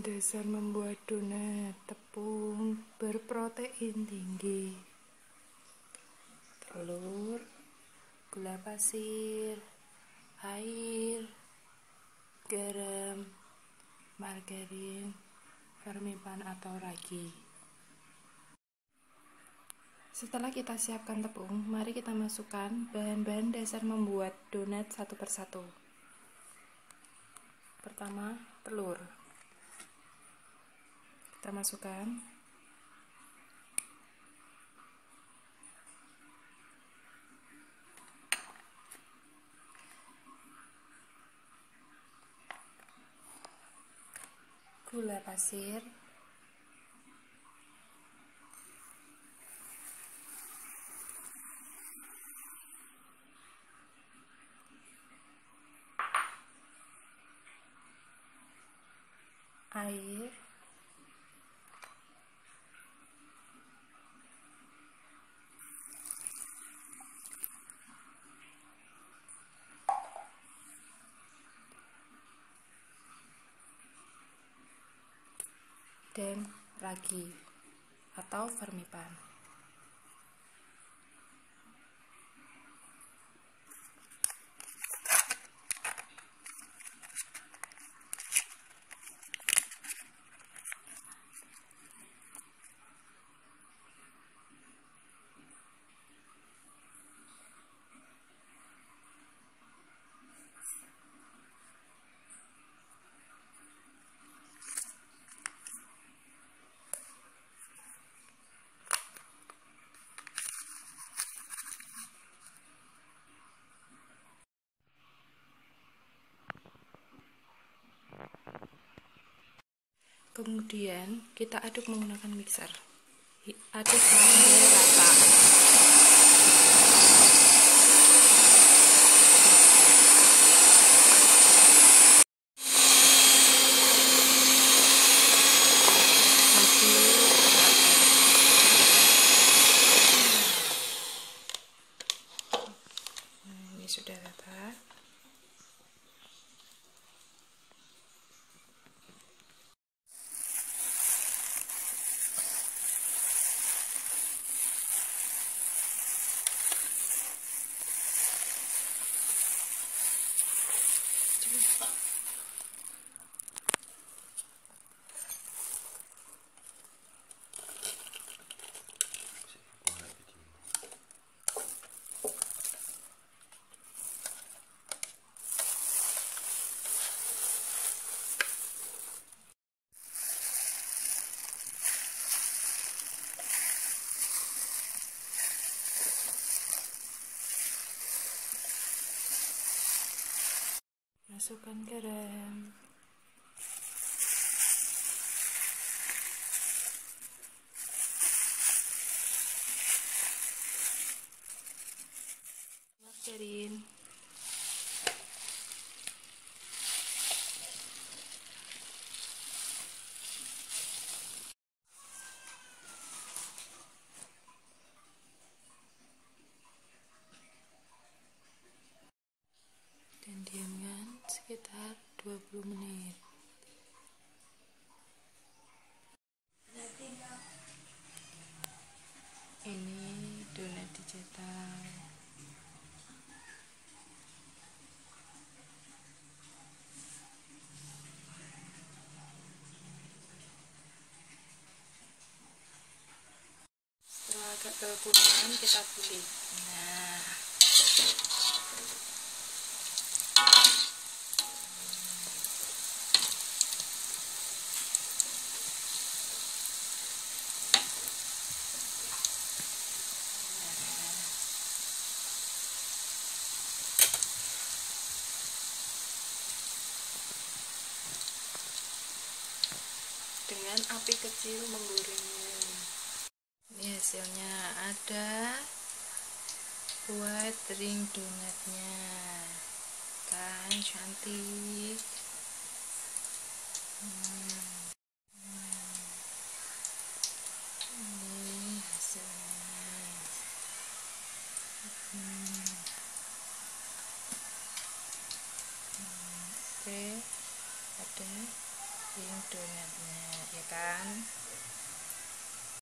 Dasar membuat donat: tepung berprotein tinggi, telur, gula pasir, air, garam, margarin, vermipan atau ragi. Setelah kita siapkan tepung, mari kita masukkan bahan-bahan dasar membuat donat satu persatu. Pertama, telur. Kita masukkan. Gula pasir. Air. Dan ragi atau vermipan. Kemudian kita aduk menggunakan mixer. Aduk sampai rata. Ini sudah rata. Masukkan garam, margarin, dan diamkan sekitar 20 menit. Ini donat dicetak. Setelah agak kelembutan kita pilih. Nah, dengan api kecil menggorengnya. Ini hasilnya, ada buat ring donatnya kan, cantik. Ini hasilnya. Oke, ada ring donatnya, ya kan?